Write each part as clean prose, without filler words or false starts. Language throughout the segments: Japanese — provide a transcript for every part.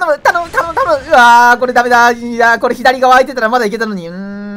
頼む頼む頼む頼む。うわー、これダメだ。いやー、これ左側空いてたらまだいけたのに。や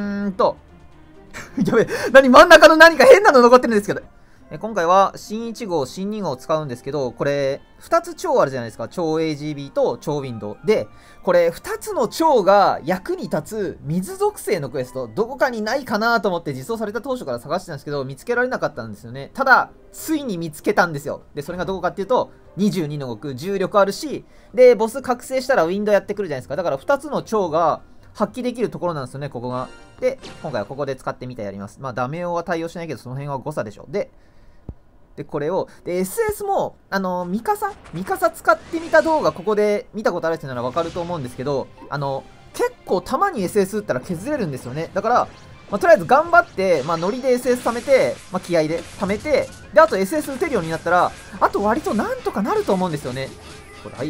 べ、真ん中の何か変なの残ってるんですけど。今回は、新1号、新2号を使うんですけど、これ、2つ超あるじゃないですか。超 AGB と超ウィンドウ。で、これ、2つの超が役に立つ水属性のクエスト、どこかにないかなと思って実装された当初から探してたんですけど、見つけられなかったんですよね。ただ、ついに見つけたんですよ。で、それがどこかっていうと、22の極、重力あるし、で、ボス覚醒したらウィンドウやってくるじゃないですか。だから2つの超が発揮できるところなんですよね、ここが。で、今回はここで使ってみたやります。まあ、ダメオは対応しないけど、その辺は誤差でしょ。で、これを、で、SS も、ミカサ使ってみた動画、ここで見たことある人ならわかると思うんですけど、結構弾に SS 打ったら削れるんですよね。だから、まあ、とりあえず頑張って、まあ、ノリで SS 貯めて、まあ、気合で貯めて、で、あと SS 打てるようになったら、あと割となんとかなると思うんですよね。これ、はい。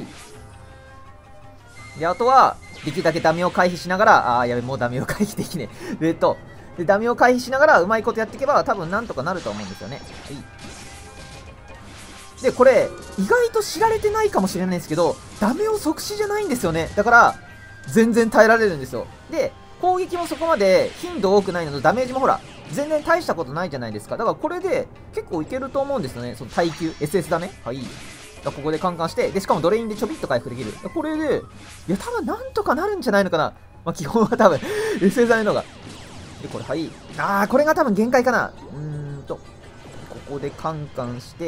で、あとは、できるだけダメを回避しながら、やべ、もうダメを回避できねえ。で、ダメを回避しながら、うまいことやっていけば、多分なんとかなると思うんですよね。はい。で、これ、意外と知られてないかもしれないんですけど、ダメを即死じゃないんですよね。だから、全然耐えられるんですよ。で、攻撃もそこまで頻度多くないので、ダメージもほら、全然大したことないじゃないですか。だからこれで結構いけると思うんですよね。その耐久、SS ダメはい。ここでカンカンして、で、しかもドレインでちょびっと回復できる。これで、いや、多分なんとかなるんじゃないのかな。まあ、基本は多分、SS ダメの方が。で、これ、はい。これが多分限界かな。ここでカンカンして、はい。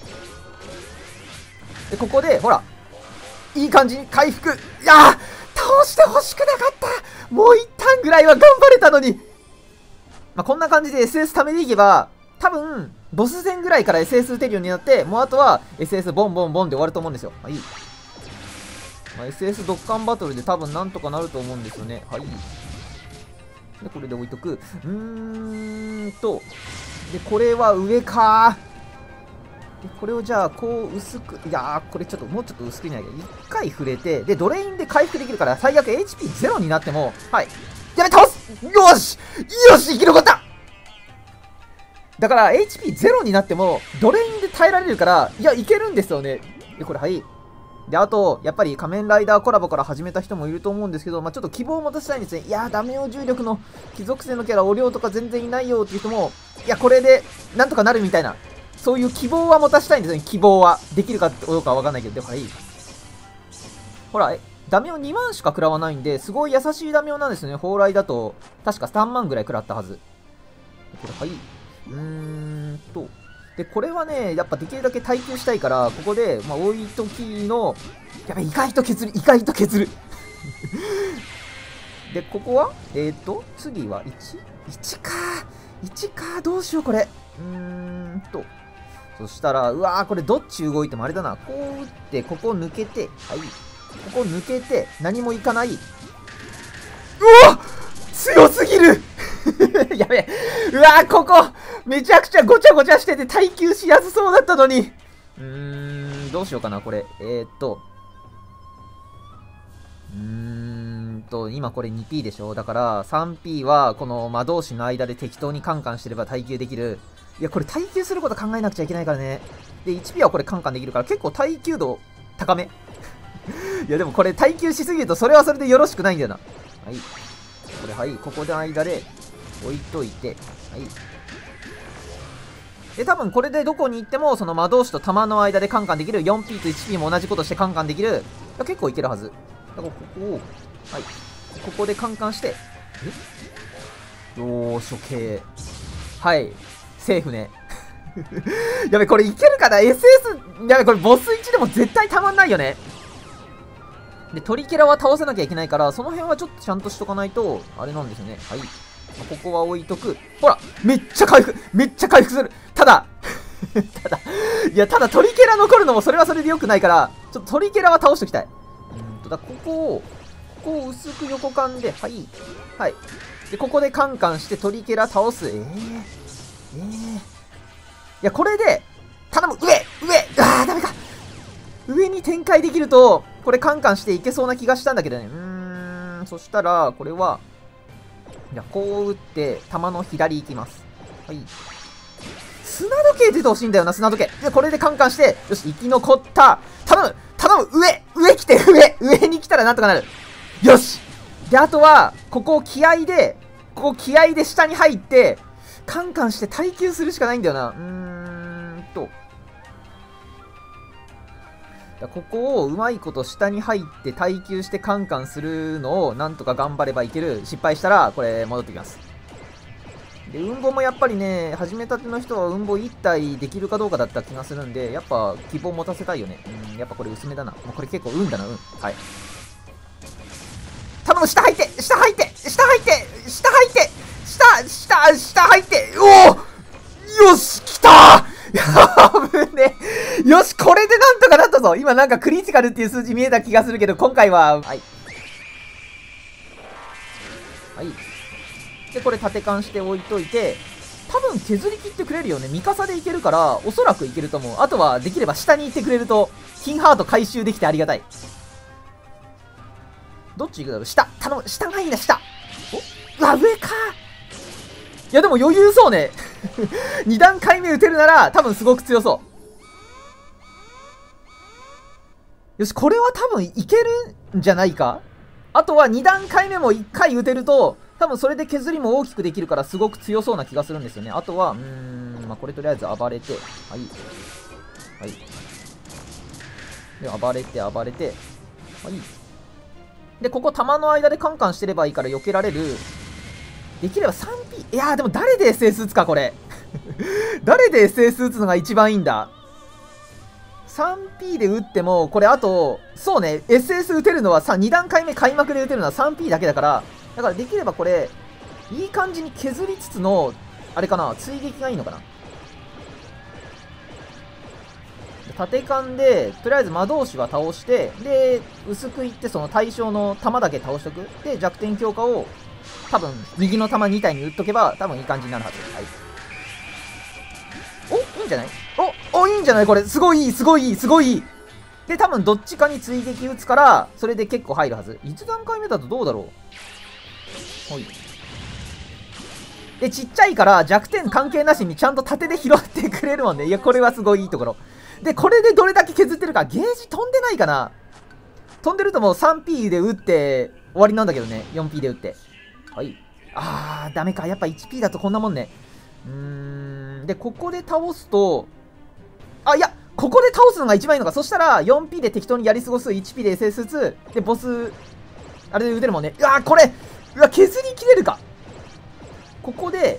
で、ここで、ほら、いい感じに回復。いやー、倒してほしくなかった。もう一旦ぐらいは頑張れたのに。まあ、こんな感じで SS 貯めていけば、多分、ボス戦ぐらいから SS 打てるようになって、もうあとは SS ボンボンボンで終わると思うんですよ。はい。まあ、SS ドッカンバトルで多分なんとかなると思うんですよね。はい。で、これで置いとく。で、これは上かー。で、これをじゃあ、こう薄く、いやー、これちょっと、もうちょっと薄くいないけど、一回触れて、で、ドレインで回復できるから、最悪 HP0 になっても、はい。やべ、倒すよしよし生き残っただから、HP0 になっても、ドレインで耐えられるから、いや、いけるんですよね。で、これ、はい。で、あと、やっぱり仮面ライダーコラボから始めた人もいると思うんですけど、まあ、ちょっと希望を持たせたいんですね。いやー、ダメよ重力の貴族性のキャラ、お量とか全然いないよっていう人も、いや、これで、なんとかなるみたいな、そういう希望は持たせたいんですよね、希望は。できるかどうかはわかんないけど、でも、はい。ほら、ダメを2万しか食らわないんで、すごい優しいダメをなんですよね。蓬莱だと、確か3万ぐらい食らったはず。これ、はい。で、これはね、やっぱできるだけ耐久したいから、ここで、まあ、置いときの、やべ、意外と削る、意外と削る。で、ここは次は 1 か。1か、どうしよう、これ。そしたら、うわー、これどっち動いてもあれだな。こう打って、ここ抜けて、はい。ここ抜けて、何もいかない。うわ強すぎるやべえ。うわー、ここめちゃくちゃごちゃごちゃしてて耐久しやすそうだったのに。どうしようかな、これ。今これ 2P でしょ。だから 3P はこの魔導士の間で適当にカンカンしてれば耐久できる。いや、これ耐久すること考えなくちゃいけないからね。で、1P はこれカンカンできるから結構耐久度高め。いや、でもこれ耐久しすぎるとそれはそれでよろしくないんだよな。はい。これ、はい。ここで間で置いといて。はい。で、多分これでどこに行っても、その魔導士と弾の間でカンカンできる。4P と 1P も同じことしてカンカンできる。結構いけるはず。だからここを、はい。ここでカンカンして、よーし、OK。はい。セーフね。やべ、これいけるかな ?SS、やべ、これボス1でも絶対たまんないよね。で、トリケラは倒せなきゃいけないから、その辺はちょっとちゃんとしとかないと、あれなんですよね。はい。ここは置いとく。ほらめっちゃ回復めっちゃ回復するただただトリケラ残るのもそれはそれで良くないから、ちょっとトリケラは倒しときたい。ここを薄く横間で、はい。はい。で、ここでカンカンしてトリケラ倒す。いや、これで、頼む上ダメか上に展開できると、これカンカンしていけそうな気がしたんだけどね。そしたら、これは、じゃあ、こう打って、弾の左行きます。はい。砂時計出てほしいんだよな、砂時計。で、これでカンカンして、よし、生き残った。頼む上来て、上らなんとかなる。よし。で、あとは、ここ気合で下に入って、カンカンして耐久するしかないんだよな。ここをうまいこと下に入って耐久してカンカンするのをなんとか頑張ればいける。失敗したら、これ戻ってきます。で、運ボもやっぱりね、始めたての人は運ボ1体できるかどうかだった気がするんで、やっぱ希望持たせたいよね。やっぱこれ薄めだな。もうこれ結構運だな、はい。頼む、下入って下入って下入って下入って下入っておおよし来たーやぶねよしこれでなんとかなったぞ今なんかクリティカルっていう数字見えた気がするけど、今回は、はい。はい。で、これ縦貫して置いといて、多分削り切ってくれるよね。ミカサでいけるから、おそらくいけると思う。あとは、できれば下に行ってくれると、金ハート回収できてありがたい。どっち行くだろう下頼む下がいいな、下おうわ、上かいや、でも余裕そうね。2段階目打てるなら、多分すごく強そう。よし、これは多分いけるんじゃないか。あとは2段階目も1回打てると、多分それで削りも大きくできるからすごく強そうな気がするんですよね。あとは、まあ、これとりあえず暴れて、はい。はい。で、暴れて、はい。で、ここ弾の間でカンカンしてればいいから避けられる。できれば 3P。いやー、でも誰で SS 打つか、これ。誰で SS 打つのが一番いいんだ 3P で打っても、これあと、そうね、SS 打てるのはさ、2段階目開幕で打てるのは 3P だけだから、だからできればこれ、いい感じに削りつつの、あれかな、追撃がいいのかな。縦勘で、とりあえず魔導士は倒して、で、薄くいってその対象の弾だけ倒しとく。で、弱点強化を、多分、右の弾2体に打っとけば、多分いい感じになるはず。はい。お、いいんじゃないいいんじゃないこれ。すごいいい、すごいいい、すごいいい。で、多分どっちかに追撃打つから、それで結構入るはず。1段階目だとどうだろう。はい。で、ちっちゃいから弱点関係なしにちゃんと縦で拾ってくれるもんね。いや、これはすごいいいところ。で、これでどれだけ削ってるか。ゲージ飛んでないかな。飛んでるともう 3P で打って終わりなんだけどね。4P で打って。はい。ダメか。やっぱ 1P だとこんなもんね。で、ここで倒すと、いや、ここで倒すのが一番いいのか。そしたら 4P で適当にやり過ごす。1P で SS 打つ。で、ボス、あれで打てるもんね。これ、削り切れるか。ここで、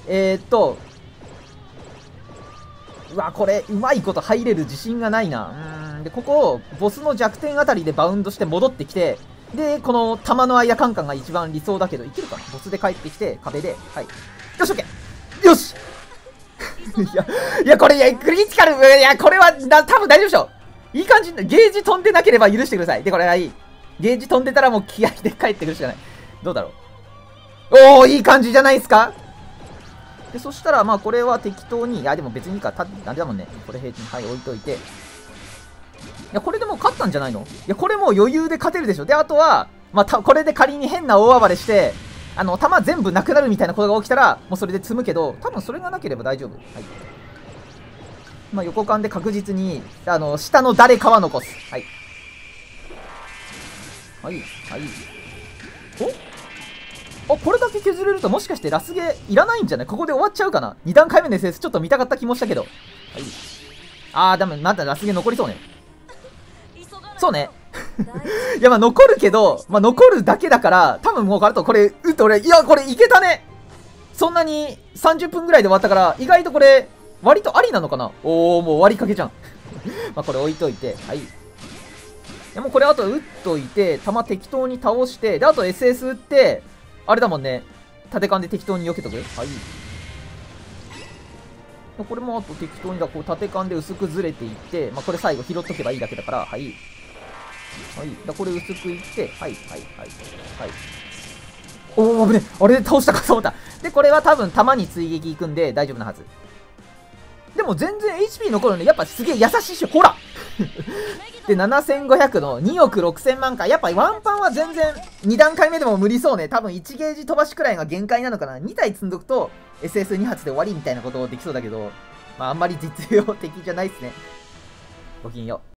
これ、うまいこと入れる自信がないな。で、ここを、ボスの弱点あたりでバウンドして戻ってきて、で、この弾の間カンカンが一番理想だけど、いけるかな。ボスで帰ってきて、壁で、はい。よし、オッケーよしいや、これ、クリティカル、これは、多分大丈夫でしょ。いい感じ、ゲージ飛んでなければ許してください。で、これはいい。ゲージ飛んでたらもう気合で帰ってくるしかない。どうだろう。いい感じじゃないですか。で、そしたら、まあ、これは適当に、でも別にいいか、あれだもんね。これ平均、はい、置いといて。いや、これでもう勝ったんじゃないの？いや、これもう余裕で勝てるでしょ。で、あとは、まあ、これで仮に変な大暴れして、弾全部なくなるみたいなことが起きたら、もうそれで積むけど、多分それがなければ大丈夫。はい。まあ、横間で確実に、下の誰かは残す。はい。はい、はい。これだけ削れるともしかしてラスゲいらないんじゃない？ここで終わっちゃうかな？ 2 段階目の SS ちょっと見たかった気もしたけど。はい。ダメ。まだラスゲ残りそうね。そうね。いや、まあ残るけど、まあ残るだけだから、多分もうあとこれ、俺、いや、これいけたね。そんなに30分ぐらいで終わったから、意外とこれ、割とありなのかな？もう終わりかけじゃん。まあこれ置いといて、はい。いや、もうこれあと打っといて、弾適当に倒して、で、あと SS 打って、あれだもんね。縦勘で適当に避けとく。はい。これもあと適当にこう縦勘で薄くずれていって、まあ、これ最後拾っとけばいいだけだから、はい。はい。これ薄くいって、はい、はい、はい。はい。危ね。あれで倒したかと思った。で、これは多分弾に追撃いくんで大丈夫なはず。でも全然 HP 残るんで、やっぱすげえ優しいっしょ。ほらで、7500の2億6000万回。やっぱワンパンは全然2段階目でも無理そうね。多分1ゲージ飛ばしくらいが限界なのかな。2体積んどくと SS2 発で終わりみたいなことできそうだけど、まああんまり実用的じゃないっすね。ごきげんよう。